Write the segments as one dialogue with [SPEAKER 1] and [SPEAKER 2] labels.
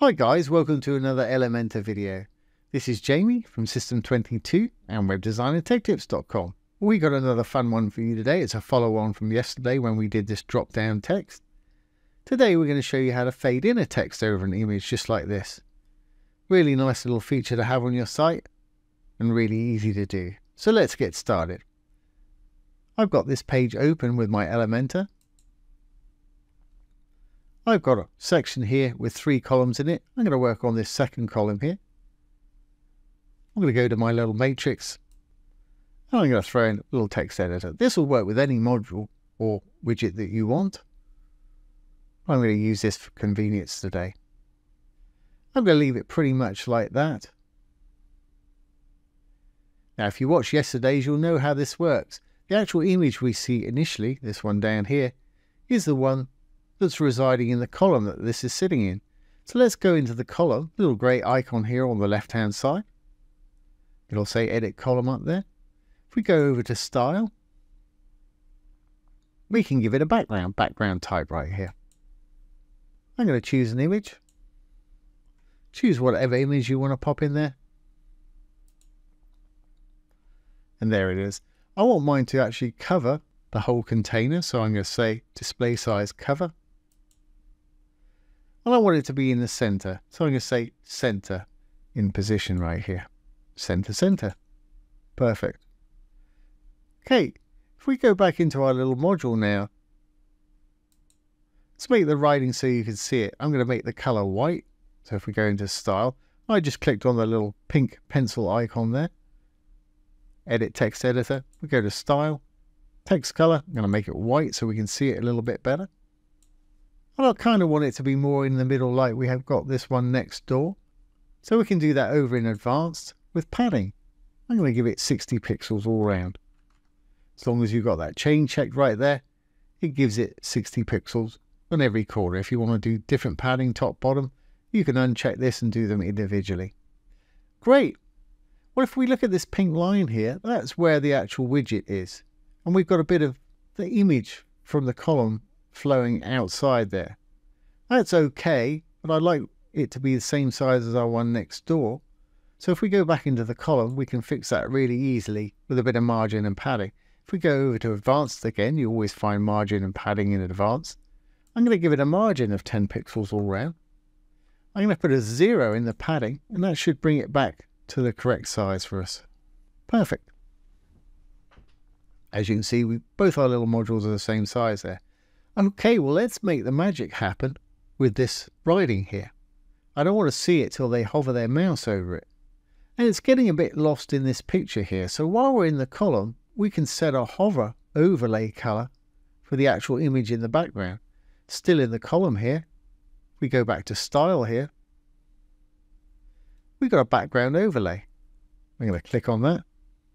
[SPEAKER 1] Hi guys, welcome to another Elementor video. This is Jamie from System22 and webdesignertechtips.com. We got another fun one for you today. It's a follow-on from yesterday when we did this drop-down text. Today we're going to show you how to fade in a text over an image just like this. Really nice little feature to have on your site and really easy to do. So let's get started. I've got this page open with my Elementor. I've got a section here with 3 columns in it. I'm going to work on this second column here. I'm going to go to my little matrix and I'm going to throw in a little text editor. This will work with any module or widget that you want. I'm going to use this for convenience today. I'm going to leave it pretty much like that. Now if you watched yesterday's, you'll know how this works. The actual image we see initially, this one down here, is the one that's residing in the column that this is sitting in. So let's go into the column, little grey icon here on the left hand side. It'll say edit column up there. If we go over to style, we can give it a background type right here. I'm going to choose an image. Choose whatever image you want to pop in there. And there it is. I want mine to actually cover the whole container, so I'm going to say display size cover. And I want it to be in the center, so I'm going to say center in position right here. Center. Perfect. Okay, if we go back into our little module now, let's make the writing so you can see it. I'm going to make the color white. So if we go into style, I just clicked on the little pink pencil icon there. Edit text editor. We go to style, text color. I'm going to make it white so we can see it a little bit better. And I kind of want it to be more in the middle like we have got this one next door. So we can do that over in advanced with padding. I'm going to give it 60 pixels all around. As long as you've got that chain checked right there, it gives it 60 pixels on every corner. If you want to do different padding, top, bottom, you can uncheck this and do them individually. Great. Well, if we look at this pink line here, that's where the actual widget is. And we've got a bit of the image from the column flowing outside there. That's okay, but I'd like it to be the same size as our one next door. So if we go back into the column, we can fix that really easily with a bit of margin and padding. If we go over to advanced again, you always find margin and padding in advanced. I'm going to give it a margin of 10 pixels all round. I'm going to put a 0 in the padding, and that should bring it back to the correct size for us. Perfect. As you can see, both our little modules are the same size there. Okay, well, let's make the magic happen with this writing here. I don't want to see it till they hover their mouse over it. And it's getting a bit lost in this picture here. So while we're in the column, we can set a hover overlay color for the actual image in the background. Still in the column here. We go back to style here. We've got a background overlay. I'm going to click on that.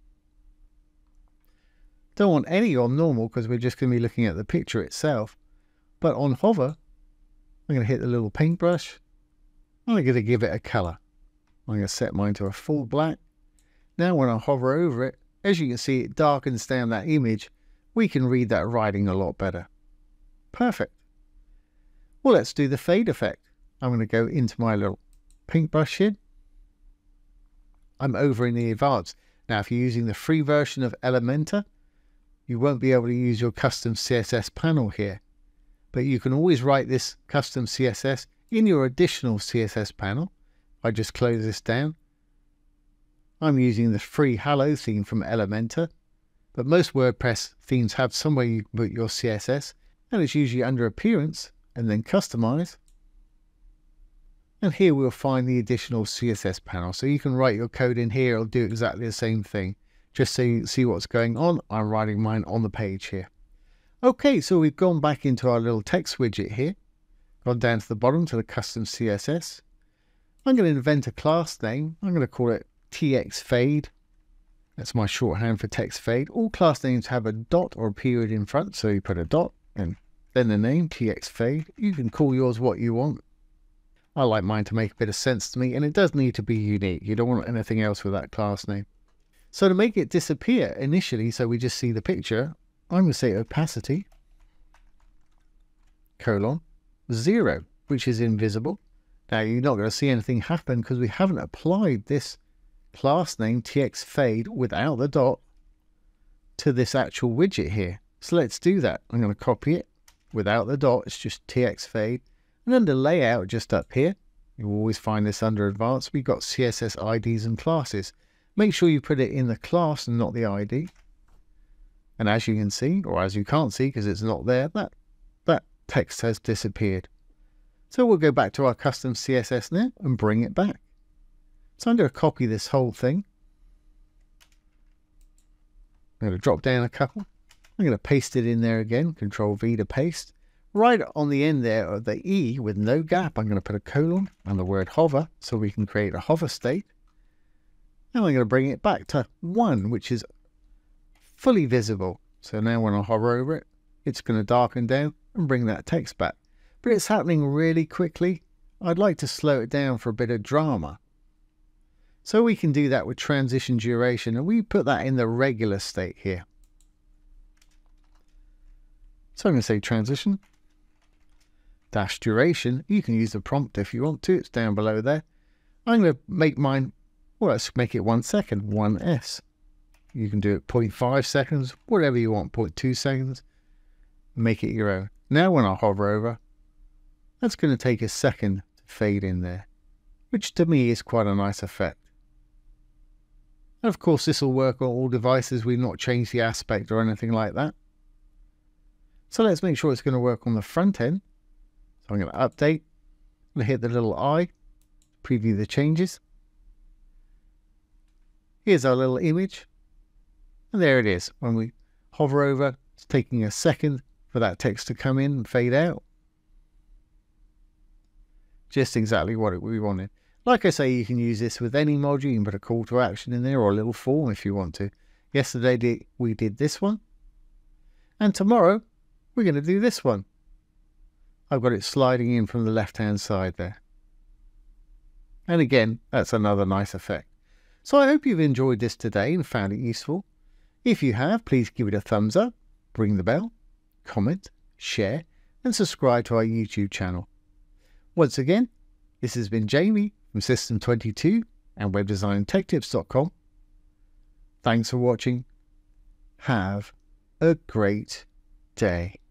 [SPEAKER 1] Don't want any on normal because we're just going to be looking at the picture itself. But on hover, I'm going to hit the little paintbrush. I'm going to give it a color. I'm going to set mine to a full black. Now when I hover over it, as you can see, it darkens down that image. We can read that writing a lot better. Perfect. Well, let's do the fade effect. I'm going to go into my little paintbrush here. I'm over in the advanced. Now, if you're using the free version of Elementor, you won't be able to use your custom CSS panel here. But you can always write this custom CSS in your additional CSS panel. I just close this down. I'm using the free Hello theme from Elementor. But most WordPress themes have somewhere you can put your CSS. And it's usually under Appearance and then Customize. And here we'll find the additional CSS panel. So you can write your code in here. It'll do exactly the same thing. Just so you see what's going on, I'm writing mine on the page here. Okay, so we've gone back into our little text widget here. Gone down to the bottom to the custom CSS. I'm going to invent a class name. I'm going to call it txfade. That's my shorthand for txfade. All class names have a dot or a period in front. So you put a dot and then the name txfade. You can call yours what you want. I like mine to make a bit of sense to me, and it does need to be unique. You don't want anything else with that class name. So to make it disappear initially, so we just see the picture, I'm going to say opacity, colon, 0, which is invisible. Now you're not going to see anything happen because we haven't applied this class name txfade without the dot to this actual widget here. So let's do that. I'm going to copy it without the dot. It's just txfade. And under layout, just up here, you'll always find this under advanced. We've got CSS IDs and classes. Make sure you put it in the class and not the ID. And as you can see, or as you can't see because it's not there, that text has disappeared. So we'll go back to our custom CSS now and bring it back. So I'm going to copy this whole thing. I'm going to drop down a couple. I'm going to paste it in there again, Control V to paste. Right on the end there of the E with no gap, I'm going to put a colon and the word hover so we can create a hover state. And I'm going to bring it back to 1, which is fully visible. So now when I hover over it, it's going to darken down and bring that text back. But it's happening really quickly. I'd like to slow it down for a bit of drama. So we can do that with transition duration, and we put that in the regular state here. So I'm going to say transition dash duration. You can use the prompt if you want to. It's down below there. I'm going to make mine, well, let's make it 1 second, 1s. You can do it 0.5 seconds, whatever you want, 0.2 seconds. Make it your own. Now when I hover over, that's going to take a second to fade in there, which to me is quite a nice effect. And of course, this will work on all devices. We've not changed the aspect or anything like that. So let's make sure it's going to work on the front end. So I'm going to update. I'm going to hit the little I, preview the changes. Here's our little image. And there it is. When we hover over, it's taking a second for that text to come in and fade out. Just exactly what we wanted. Like I say, you can use this with any module. You can put a call to action in there or a little form if you want to. Yesterday we did this one. And tomorrow we're going to do this one. I've got it sliding in from the left-hand side there. And again, that's another nice effect. So I hope you've enjoyed this today and found it useful. If you have, please give it a thumbs up, ring the bell, comment, share, and subscribe to our YouTube channel. Once again, this has been Jamie from System22 and WebDesignTechTips.com. Thanks for watching. Have a great day.